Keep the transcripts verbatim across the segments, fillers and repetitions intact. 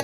channelnya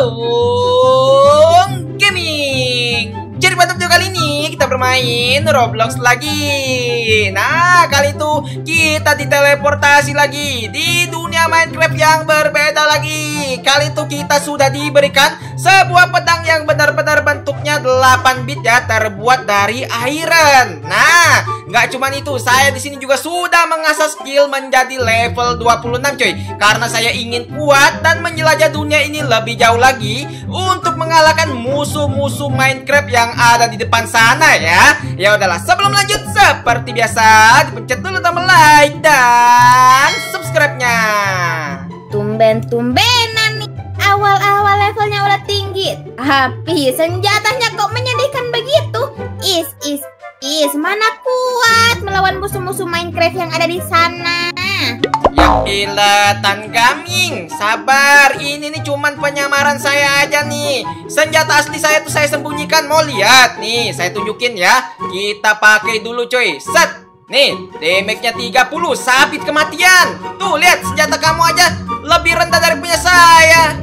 Darlung Gaming. Jadi pada video kali ini kita bermain Roblox lagi. Nah, kali itu kita diteleportasi lagi di dunia Minecraft yang berbeda lagi. Kali itu kita sudah diberikan sebuah pedang yang benar-benar bentuknya delapan bit ya, terbuat dari iron. Nah, nggak cuma itu, saya di sini juga sudah mengasah skill menjadi level dua puluh enam coy. Karena saya ingin kuat dan menjelajah dunia ini lebih jauh lagi untuk mengalahkan musuh-musuh Minecraft yang ada di depan sana ya. Ya udahlah, sebelum lanjut seperti biasa dipencet dulu tombol like dan subscribe-nya. Tumben-tumbenan nih, awal-awal levelnya udah tinggi, tapi senjatanya kok menyedihkan begitu. Is, is, is, mana kuat melawan musuh-musuh Minecraft yang ada di sana. Ya ilah, Tan Gaming, sabar. Ini nih cuman penyamaran saya aja nih. Senjata asli saya tuh saya sembunyikan. Mau lihat? Nih, saya tunjukin ya. Kita pakai dulu coy. Set. Nih, damage-nya tiga puluh, sabit kematian. Tuh, lihat senjata kamu aja lebih rendah dari punya saya.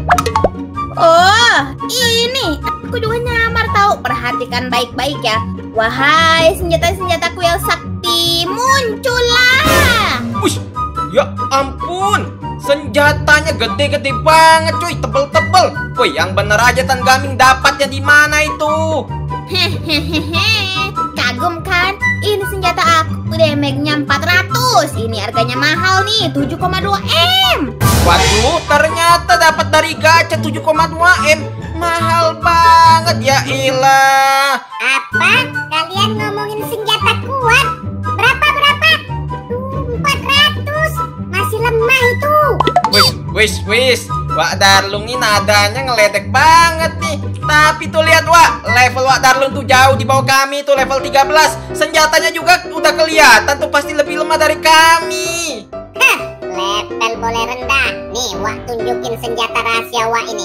Oh, ini aku juga nyamar tahu. Perhatikan baik-baik ya. Wahai senjata-senjataku yang sakti, muncullah. Wush. Ya ampun, senjatanya gede-gede banget cuy, tebel-tebel. Woi, yang bener aja Tan Gaming, dapatnya di mana itu? Hehehe, kagum kan? Ini senjata aku, damage-nya empat ratus. Ini harganya mahal nih, tujuh koma dua M. Waduh, ternyata dapat dari gacha tujuh koma dua M. Mahal banget ya ilah. Apa? Kalian ngomongin senjata kuat? Berapa berapa? empat ratus. Masih lemah itu. Wis, wis, wis. Wak Darlung ini nadanya ngeledek banget nih. Tapi tuh lihat Wak, level Wak Darlung tuh jauh di bawah kami tuh, level tiga belas. Senjatanya juga udah kelihatan tuh pasti lebih lemah dari kami. Hah, level boleh rendah. Nih, Wak tunjukin senjata rahasia Wak ini.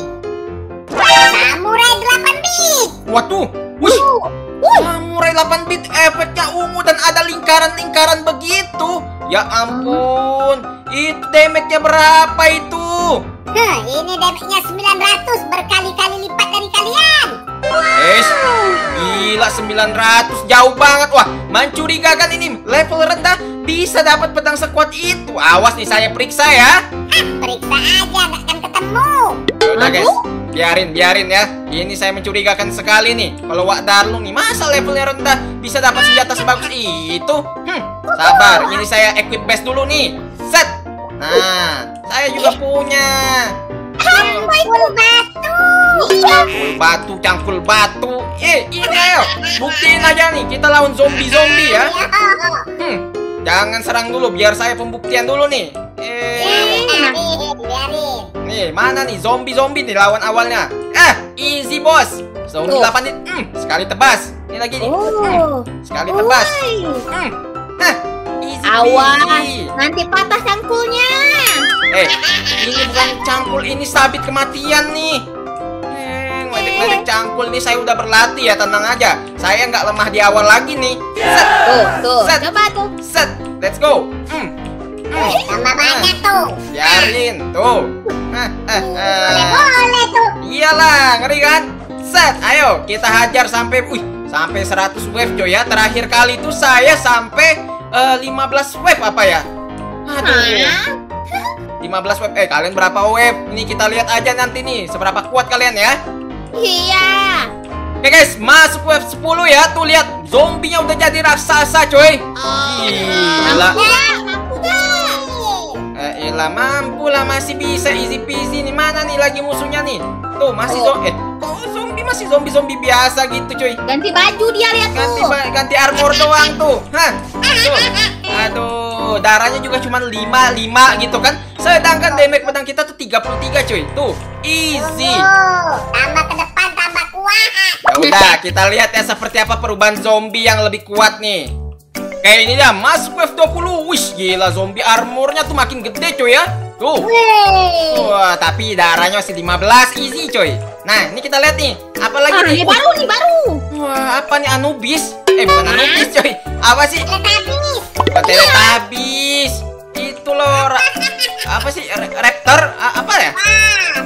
Samurai delapan bit. Waduh, wih. Samurai delapan bit, efeknya ungu dan ada lingkaran-lingkaran begitu. Ya ampun, itu damage-nya berapa itu? Hah, ini damage-nya sembilan ratus, berkali-kali lipat dari kalian. Es, gila sembilan ratus, jauh banget. Wah, mencurigakan ini. Level rendah bisa dapat pedang sekuat itu. Awas nih, saya periksa ya. Ah, periksa aja, nggak akan ketemu. Udah guys, biarin, biarin ya. Ini saya mencurigakan sekali nih. Kalau Wak Darlung nih, masa levelnya rendah bisa dapat senjata sebagus itu? Hmm, sabar, ini saya equip best dulu nih. Set. Nah, saya juga punya. Cangkul batu. Cangkul batu, cangkul batu. Eh, ini ayo, buktiin aja nih. Kita lawan zombie-zombie ya. Hmm, jangan serang dulu, biar saya pembuktian dulu nih. Eh, Biarin, biarin. nih, mana nih zombie-zombie nih lawan awalnya. Ah, easy bos. Zombie Tuh. delapan nih. Hmm, sekali tebas. Ini lagi nih. Oh. Hmm, sekali tebas. Woi. Hmm. Hah, easy Awas, peasy. nanti patah cangkulnya. Eh, ini bukan cangkul, ini sabit kematian nih. Eh, ngeledek-ngeledek cangkul nih, saya udah berlatih ya, tenang aja. Saya nggak lemah di awal lagi nih. Set, Tuh, tuh, Set. coba tuh. set, let's go. Hmm. Hmm. Tambah banyak tuh. Biarin, tuh. Hah, hah, hah. Boleh-boleh tuh. Iyalah, ngeri kan? Set, ayo kita hajar sampai, wih, sampai seratus wave coy ya. Terakhir kali itu saya sampai eh, lima belas wave apa ya? Aduh. Hah? lima belas wave. Eh, kalian berapa wave? Ini kita lihat aja nanti nih seberapa kuat kalian ya. Iya. Oke guys, masuk wave sepuluh ya. Tuh lihat, zombinya udah jadi raksasa coy. Gila. Mampu gak? Eh, ilah, mampu lah, masih bisa easy peasy nih. Mana nih lagi musuhnya nih? Tuh, masih Oh. zombie. Eh, kok zombie masih zombie-zombie biasa gitu coy. Ganti baju dia, lihat Ganti tuh. ba- ganti armor doang tuh. Hah. Tuh. Aduh, darahnya juga cuma lima lima gitu kan. Sedangkan damage pedang kita tuh tiga puluh tiga cuy. Tuh, easy. Oh, tambah ke depan, tambah kuat. Ya udah, kita lihat ya seperti apa perubahan zombie yang lebih kuat nih. Kayak ini dah, masuk wave dua puluh. Wih, gila, zombie armornya tuh makin gede cuy ya. Tuh. Wih. Wah, tapi darahnya masih lima belas, easy coy. Nah, ini kita lihat nih. Apa lagi Ah, nih? ini baru nih, baru. Wah, apa nih, Anubis? Eh, bukan Anubis coy. Apa sih? Teletubbies. Bukan Teletubbies. Itu loh, ra- apa sih? Ra- Raptor? A- apa ya? Wah,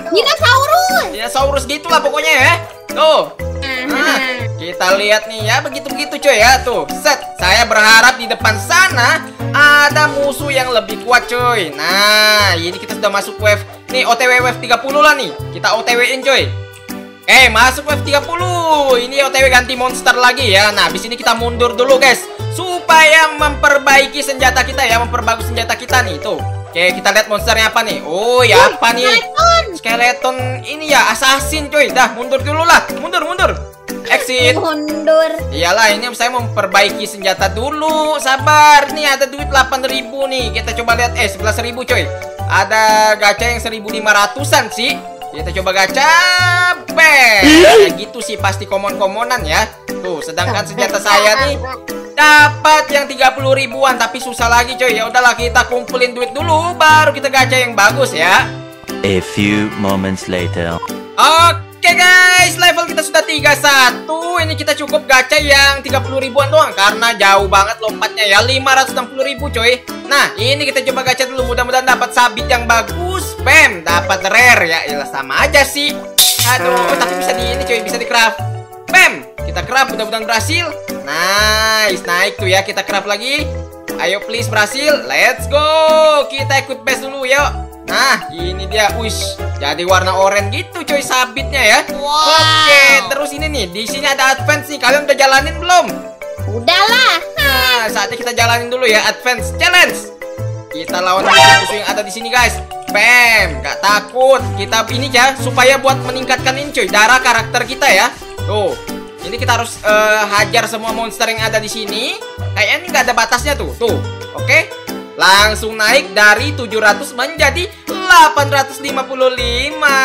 Dinosaurus. Dinosaurus gitulah pokoknya ya. Tuh. Nah, kita lihat nih ya, begitu-begitu coy ya. Tuh, set. Saya berharap di depan sana ada musuh yang lebih kuat coy. Nah, ini kita sudah masuk wave. Nih, O T W wave tiga puluh lah nih. Kita O T W-in coy. Eh, masuk wave tiga puluh. Ini O T W ganti monster lagi ya. Nah, habis ini kita mundur dulu guys, supaya memperbaiki senjata kita ya, memperbagus senjata kita nih. Tuh. Oke, kita lihat monsternya apa nih. Oh, ya apa nih? Skeleton. Skeleton ini ya, assassin coy. Dah, mundur dulu lah. Mundur, mundur. Exit. Mundur. Iyalah, ini saya memperbaiki senjata dulu. Sabar. Nih ada duit delapan ribu nih. Kita coba lihat. Eh, sebelas ribu coy. Ada gacha yang seribu lima ratusan sih. Kita coba gacha. Bang. Ya gitu sih, pasti komon-komonan ya. Tuh, sedangkan senjata saya nih dapat yang tiga puluh ribuan, tapi susah lagi coy. Ya udahlah, kita kumpulin duit dulu baru kita gacha yang bagus ya. A few moments later. Oke guys, level kita sudah tiga puluh satu. Ini kita cukup gacha yang tiga puluh ribuan doang karena jauh banget lompatnya ya, lima ratus enam puluh ribu coy. Nah, ini kita coba gacha dulu, mudah-mudahan dapat sabit yang bagus. Bam, dapat rare ya. Iyalah, sama aja sih. Aduh, tapi bisa di ini coy, bisa di craft. Bam, kita craft, mudah-mudahan berhasil. Nice, naik tuh ya, kita craft lagi. Ayo please berhasil. Let's go. Kita ikut base dulu yuk. Nah, ini dia. Wish, jadi warna oranye gitu coy sabitnya ya. Wow. Oke, terus ini nih, di sini ada advance nih. Kalian udah jalanin belum? Udahlah. Nah, saatnya kita jalanin dulu ya advance challenge. Kita lawan musuh-musuh yang ada di sini guys. Bam, gak takut. Kita ini ya supaya buat meningkatkan ini coy, darah karakter kita ya. Tuh. Ini kita harus uh, hajar semua monster yang ada di sini. Kayaknya ini nggak ada batasnya tuh. Tuh, oke? Okay? Langsung naik dari tujuh ratus menjadi delapan ratus lima puluh lima.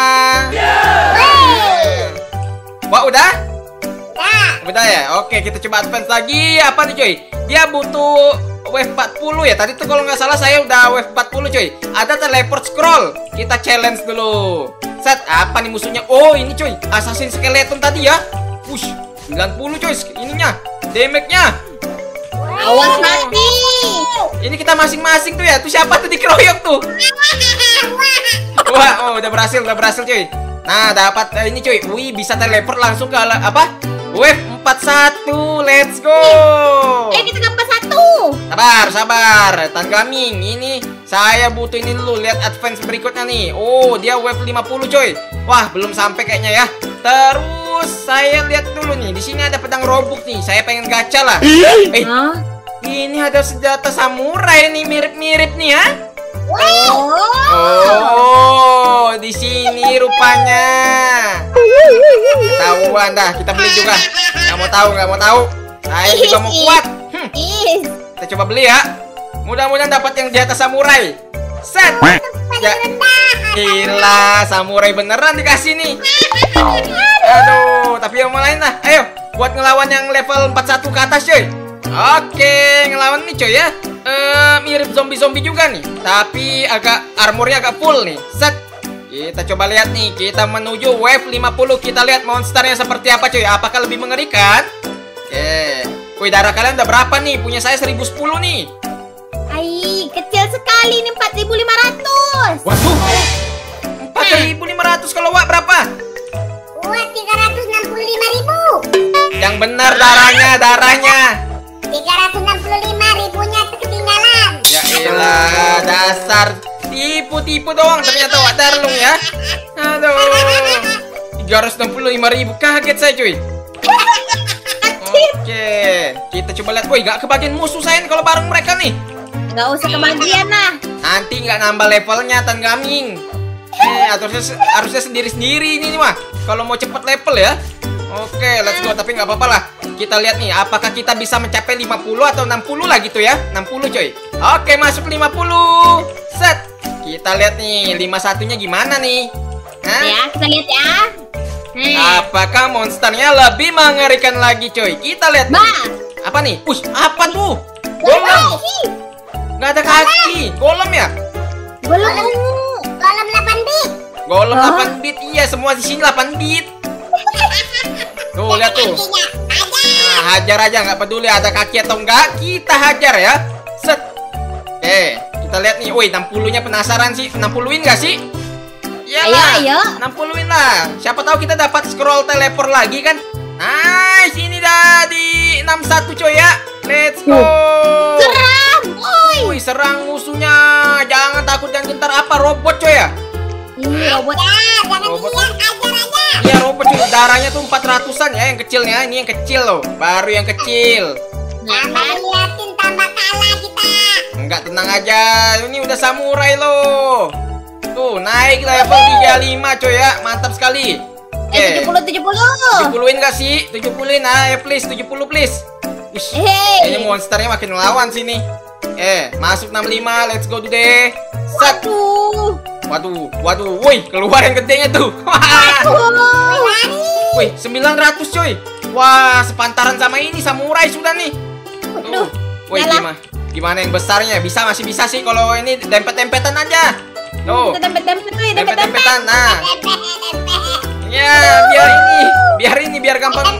Yeah. Wah, udah? Nah, Udah ya? Oke, kita coba advance lagi. Apa nih coy? Dia butuh wave empat puluh ya. Tadi tuh kalau nggak salah saya udah wave empat puluh coy. Ada teleport scroll. Kita challenge dulu. Set, apa nih musuhnya? Oh, ini coy, assassin skeleton tadi ya. Push, sembilan puluh coy ininya, damage-nya. Awas mati. Ini kita masing-masing tuh ya. Tuh siapa tuh dikeroyok tuh? Wah, oh udah berhasil, udah berhasil coy. Nah, dapat uh, ini coy. Wih, bisa teleport langsung ke apa? Wave empat puluh satu. Let's go. Eh, kita ke empat puluh satu. Sabar, sabar. Tan Gaming, ini saya butuh ini dulu. Lihat advance berikutnya nih. Oh, dia wave lima puluh coy. Wah, belum sampai kayaknya ya. Terus saya lihat dulu nih, di sini ada pedang robuk nih. Saya pengen gacha lah. Eh, Hah? ini ada senjata samurai nih, mirip-mirip nih ya. Oh. Oh, di sini rupanya. Tahuan dah, kita beli juga. Nggak mau tahu, nggak mau tahu. Saya juga mau kuat. Hmm, Is. kita coba beli ya. Mudah-mudahan dapat yang senjata samurai. Set. Ya. Gila, samurai beneran dikasih nih. Aduh, tapi yang mau lain lah. Ayo, buat ngelawan yang level empat puluh satu ke atas coy. Oke, ngelawan nih coy ya. Eh, mirip zombie-zombie juga nih, tapi agak armornya agak full nih. Set. Kita coba lihat nih, kita menuju wave lima puluh. Kita lihat monsternya seperti apa coy. Apakah lebih mengerikan? Oke. Wih, darah kalian udah berapa nih? Punya saya seribu sepuluh nih. Ai, kecil sekali ini empat ribu lima ratus. Waduh, empat ribu lima ratus. Kalau Wak berapa? Wah, tiga ratus enam puluh lima ribu. Yang benar darahnya, darahnya. tiga ratus enam puluh lima ribunya ketinggalan. Ya elah, dasar tipu-tipu doang ternyata Wak Darlung ya. Aduh, tiga ratus enam puluh lima ribu, kaget saya cuy. Oke, kita coba lihat. Woi, gak kebagian musuh saya nih kalau bareng mereka nih. Nggak usah kebagian lah. Nanti nggak nambah levelnya, Tan Gaming. Eh, harusnya harusnya sendiri-sendiri ini nih mah. Kalau mau cepet level ya. Oke, let's go. Tapi nggak apa-apa lah. Kita lihat nih, apakah kita bisa mencapai lima puluh atau enam puluh lah gitu ya. enam puluh coy. Oke, masuk lima puluh. Set. Kita lihat nih, lima puluh satunya gimana nih? Hah? Ya, kita lihat ya. Hmm. Apakah monsternya lebih mengerikan lagi coy? Kita lihat nih. Bah. Apa nih? Push, apa tuh? Golem. Nggak ada kaki. Golem ya? Belum ungu. Golem delapan bit. Golem Hah? delapan bit. Iya, semua di sini delapan bit. Tuh, lihat tuh. Nah, hajar aja, nggak peduli ada kaki atau enggak, kita hajar ya. Set. Oke, kita lihat nih. Woi, enam puluh-nya penasaran sih. enam puluhin nggak sih? Iyalah, Ayo, ayo. enam puluhin lah. Siapa tahu kita dapat scroll teleport lagi kan? Nice, ini dah di enam puluh satu coy ya. Let's go. Serang, oi. Wih, serang musuhnya. Jangan takut dan gentar. Apa robot coy ya? Ini robot. Ya, jangan Robot. dilihat, ajar aja. Iya robot coy. Darahnya tuh empat ratusan ya yang kecilnya. Ini yang kecil loh. Baru yang kecil. Tambah diliatin, tambah kalah kita. Enggak, tenang aja. Ini udah samurai loh. Tuh, naik level tiga puluh lima coy ya. Mantap sekali. Eh, tujuh puluh, tujuh puluh. tujuh puluhin gak sih? tujuh puluhin ah, eh, please, tujuh puluh please. Ish, Hey. kayaknya monsternya makin melawan sini. Eh, masuk enam puluh lima, let's go today. Satu. Waduh. Waduh, waduh, woi, keluar yang gedenya tuh. Waduh. Wih, sembilan ratus coy. Wah, sepantaran sama ini samurai sudah nih. Tuh. Woi, Yalah. gimana? Gimana yang besarnya? Bisa, masih bisa sih kalau ini dempet-dempetan aja. Tuh. Kita dempet-dempet tuh, dempet-dempet. Dempet-dempetan. Nah, Dempet, dempet. ya, biar ini, biar ini, biar gampang.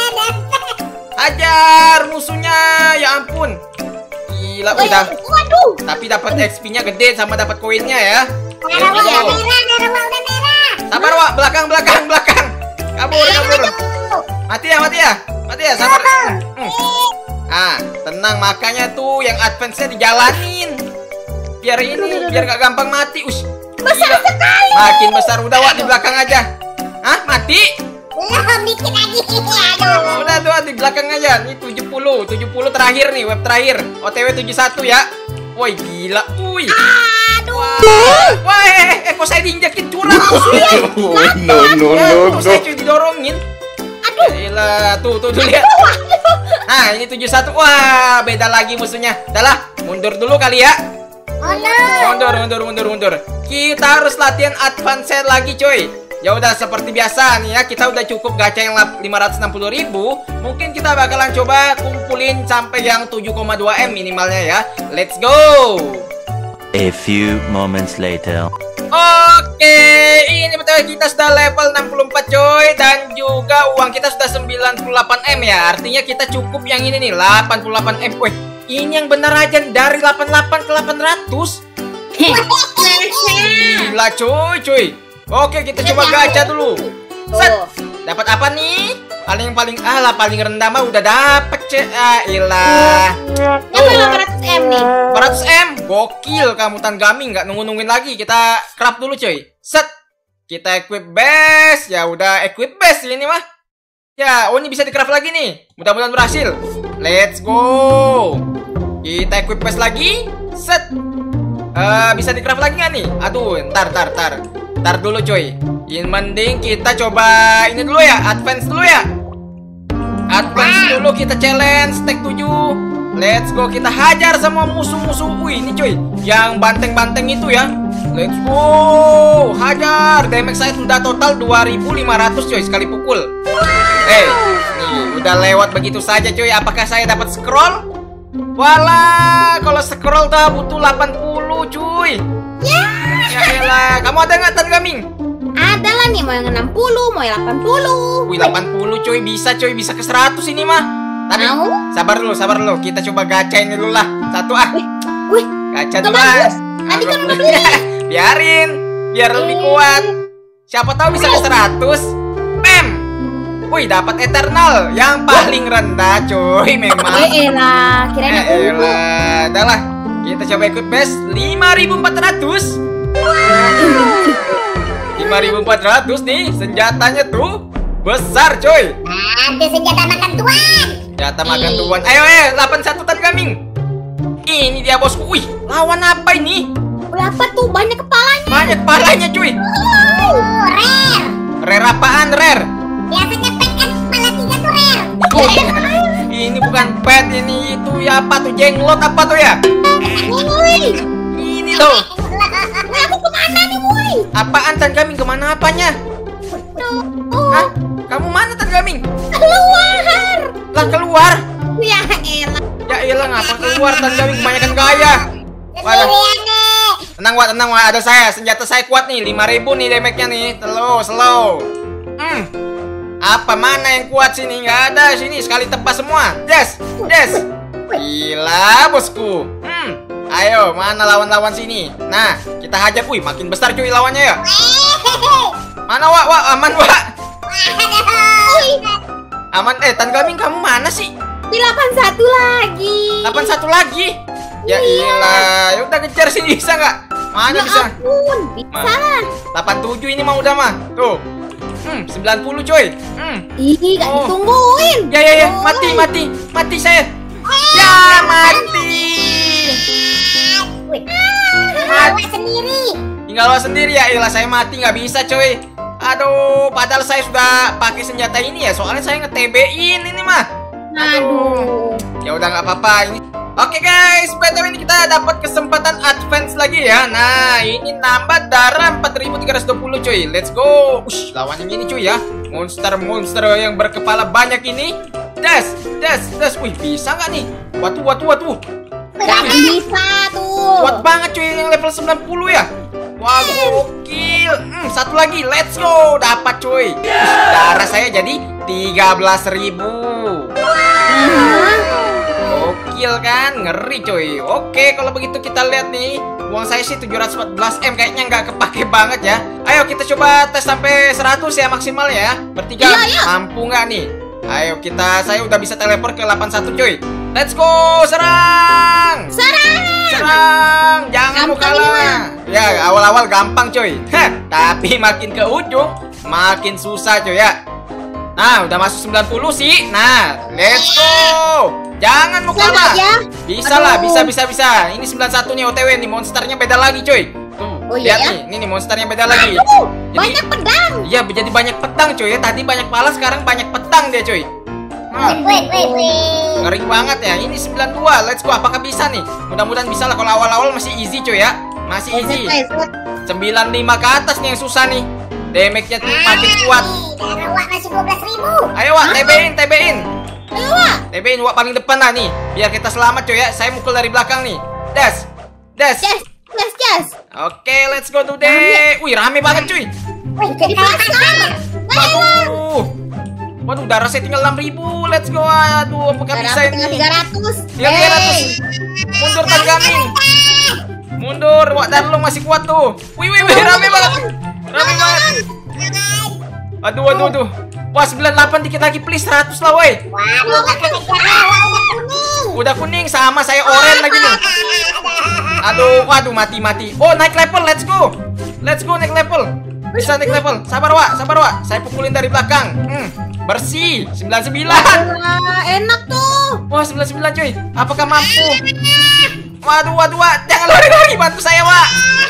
Hajar musuhnya, ya ampun. Gila, udah. Waduh. Tapi dapat X P-nya gede sama dapat koinnya ya. Darah Let's udah go. merah, darah udah merah. Sabar, Wak. Belakang, belakang, belakang. Kabur, kabur. Mati ya, mati ya. Mati ya, sabar. Hmm. Ah, tenang, makanya tuh yang advance-nya dijalanin. Biar ini, biar gak gampang mati. Ush. Besar sekali. Makin besar, udah Wak di belakang aja. Hah, mati? Belum dikit lagi. Aduh. Udah tuh di belakang aja. Nih tujuh puluh, tujuh puluh terakhir nih, web terakhir. O T W tujuh puluh satu ya. Woi, gila. Wih. Aduh. Wah, wah eh, eh, kok saya diinjakin curang musuhnya. Oh, no, no, Ya, no, kok no. saya cuy didorongin. Aduh. Gila, tuh, tuh, tuh lihat. Nah, ini tujuh puluh satu. Wah, beda lagi musuhnya. Udah lah, mundur dulu kali ya. Oh no. Mundur, mundur, mundur, mundur. Kita harus latihan advance lagi, coy. Ya udah seperti biasa nih ya, kita udah cukup gacha yang lima ratus enam puluh ribu. Mungkin kita bakalan coba kumpulin sampai yang tujuh koma dua M minimalnya ya. Let's go. A few moments later. Oke, ini betul kita sudah level enam puluh empat coy. Dan juga uang kita sudah sembilan puluh delapan M ya. Artinya kita cukup yang ini nih, delapan puluh delapan M. Wih, ini yang benar aja dari delapan puluh delapan ke delapan ratus. Gila coy, coy. Oke, kita coba gacha dulu. Set. Dapat apa nih? Paling paling ah lah paling rendah mah udah dapet cek. Ah, ilah. Yang delapan ratus M nih. empat ratus M. Gokil kamu Tan Gaming, nggak nunggu-nungguin lagi. Kita craft dulu coy. Set. Kita equip base. Ya udah equip base ini mah. Ya, oh ini bisa di craft lagi nih. Mudah-mudahan berhasil. Let's go. Kita equip base lagi. Set. Uh, bisa di craft lagi nggak nih? Aduh, ntar, ntar, ntar. Ntar dulu coy. Yang mending kita coba ini dulu ya, advance dulu ya. Advance dulu, kita challenge stack tujuh. Let's go, kita hajar semua musuh-musuh. Wih, ini coy, yang banteng-banteng itu ya. Let's go, hajar. Damage saya sudah total dua ribu lima ratus coy sekali pukul. Eh, nih udah lewat begitu saja coy. Apakah saya dapat scroll? Walah, kalau scroll tuh butuh delapan puluh cuy. Ya elah, kamu ada nggak Tan Gaming? Ada lah nih, mau yang enam puluh, mau yang delapan puluh. Wih, delapan puluh coy, bisa coy, bisa ke seratus ini mah. Tapi Mau? sabar dulu, sabar dulu. Kita coba gacha ini dulu lah. Satu ah. Wih, Gacha nggak dulu bagus. ah. Tadi kan Anggap udah dulu. Biarin, biar lebih kuat. Siapa tahu bisa ke seratus. Pem. Wih, dapat eternal yang paling rendah coy memang. eh elah, kirain yang Eh, ungu. elah. Dah lah. Kita coba ikut best lima ribu empat ratus. lima ribu empat ratus nih, senjatanya tuh besar coy. Nanti senjata makan tuan. Senjata makan tuan. Ayo eh, delapan puluh satu Tan Gaming. Ini dia bosku. Wih, lawan apa ini? Berapa tuh banyak kepalanya? Banyak kepalanya cuy. Uh, rare. Rare apaan rare? Biasanya pet kan kepala tiga tuh rare. Ini bukan pet, ini itu ya apa tuh, jenglot apa tuh ya? Woi, Ini loh. woi, aku kemana nih woi? Apaan Tan Gaming, kemana apanya? Oh, Hah? Kamu mana Tan Gaming? keluar. Lah keluar. Ya elah. Ya iyalah, ngapa keluar Tan Gaming, kebanyakan gaya. Wadah. Sendirian nih. Tenang Wak, tenang Wak, ada saya. Senjata saya kuat nih, lima ribu nih damage-nya nih. Slow, slow. Hmm. Apa mana yang kuat sini? Nggak ada sini, sekali tebas semua. Des, des. Gila bosku. Hmm. Ayo, mana lawan-lawan sini? Nah, kita hajar. Wih, makin besar cuy lawannya ya. Mana Wak? Wak aman Wak? Wih, Aman. Eh Tan Gaming kamu mana sih? di delapan satu lagi. delapan satu lagi. Ya Iya. ilah, ya udah kejar sini bisa nggak? Mana Ya bisa? ampun, bisa lah. delapan tujuh ini mah udah mah. Tuh. Hmm, sembilan puluh coy. Hmm. Ih, gak Oh. ditungguin. Ya ya ya, Oh. mati mati. Mati saya. Ya mati. Wih, bawa sendiri. Tinggal lo sendiri ya. Ilah saya mati nggak bisa coy. Aduh, padahal saya sudah pakai senjata ini ya. Soalnya saya nge-T B-in ini mah. Aduh. Ya udah nggak apa-apa ini. Oke guys, B T W ini kita dapat kesempatan advance lagi ya. Nah, ini nambah darah empat ribu tiga ratus dua puluh coy. Let's go. Ush, lawan yang ini cuy ya. Monster-monster yang berkepala banyak ini. Das, das, das. Wih, bisa nggak nih? Watu, watu, watu. Gak bisa tuh. Kuat banget cuy yang level sembilan puluh ya. Wah, gokil. Hmm, satu lagi. Let's go. Dapat cuy. Ush, darah saya jadi tiga belas ribu. Gokil kan, ngeri coy. Oke, kalau begitu kita lihat nih. Uang saya sih tujuh ratus empat belas M, kayaknya nggak kepake banget ya. Ayo kita coba tes sampai seratus ya maksimal ya. Bertiga, Iya, iya. mampu nggak nih? Ayo kita, saya udah bisa teleport ke delapan puluh satu coy. Let's go, serang! Serang. Serang! Jangan mau Gampang ini kalah. Ya, awal-awal gampang coy. Hah, tapi makin ke ujung makin susah coy ya. Nah, udah masuk sembilan puluh sih. Nah, let's go. Jangan mau Bisa kalah. nggak ya? Bisa lah, Aduh. bisa bisa bisa. Ini sembilan puluh satu nih O T W nih, monsternya beda lagi, coy. Tuh, Oh, iya lihat ya? nih, ini nih monsternya beda lagi. Aduh, Jadi- banyak pedang. Iya, jadi banyak petang, coy ya. Tadi banyak pala, sekarang banyak petang dia, coy. Nah, Wih, wih, wih. ngeri banget ya. Ini sembilan puluh dua. Let's go. Apakah bisa nih? Mudah-mudahan bisa lah. Kalau awal-awal masih easy, coy ya. Masih easy. sembilan puluh lima ke atas nih yang susah nih. Damage-nya tuh makin kuat. Nih, darah Wak masih dua belas ribu. Ayo, Wak, T B-in, T B-in. Ayo, Wak. T B-in, Wak paling depan lah nih. Biar kita selamat, coy ya. Saya mukul dari belakang nih. Das. Das. Yes, yes, yes. Oke, let's go today. Wih, rame banget cuy. Wih, Jadi pasar. Waduh. Waduh, darah saya tinggal enam ribu. Let's go. Aduh, apakah bisa Darah tinggal ini? tiga ratus. Tinggal tiga ratus. Mundur Tan Gaming. Mundur. Wak Darlong masih kuat tuh. Wih, wih, wih, rame banget. Rame banget. Aduh, aduh, aduh. Wah, sembilan puluh delapan dikit lagi please. seratus lah, woi. Waduh, kakak kejar Wak udah kuning. Udah kuning sama saya oranye lagi nih. Aduh, waduh, mati, mati. Oh, naik level. Let's go. Let's go naik level. Bisa naik level. Sabar, Wak. Sabar, Wak. Saya pukulin dari belakang. Hmm, bersih. sembilan puluh sembilan. Wah, enak tuh. Wah, sembilan puluh sembilan coy. Apakah mampu? Waduh, waduh, Wak. Jangan lari-lari. Bantu saya, Wak.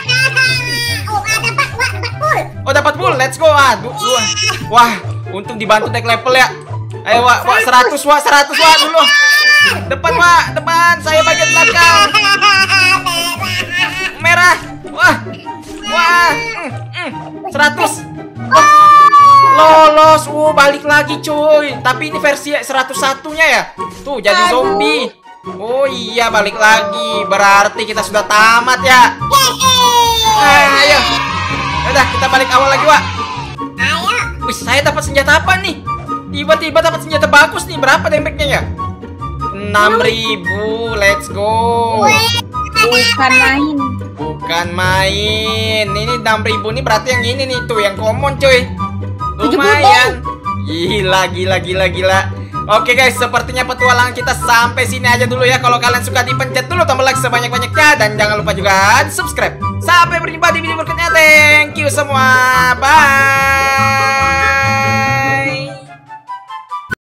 Oh, ada dapat Wak, dapat full. Oh, dapat full. Let's go, Waduh. Wah, wah. Untung dibantu naik level ya. Ayo, Wak. Wak, seratus, Wak. seratus, Wak. Dulu. Depan, Wak. Depan. Saya bagian belakang. Merah. Wah. Wah. Hmm, hmm. seratus. Wah. Lolos. Wow, balik lagi, cuy. Tapi ini versi seratus satu-nya ya. Tuh, jadi zombie. Oh iya, balik lagi. Berarti kita sudah tamat ya. Nah, ayo. Udah, kita balik awal lagi, Wak. Ayo. Wih, saya dapat senjata apa nih? Tiba-tiba dapat senjata bagus nih. Berapa damage-nya ya? enam ribu. Let's go. Bukan main. Bukan main. Ini enam ribu nih berarti yang ini nih tuh yang common, cuy. Lumayan. Gila, gila, gila, gila. Oke guys, sepertinya petualangan kita sampai sini aja dulu ya. Kalau kalian suka dipencet dulu tombol like sebanyak-banyaknya dan jangan lupa juga subscribe. Sampai berjumpa di video berikutnya. Thank you semua. Bye.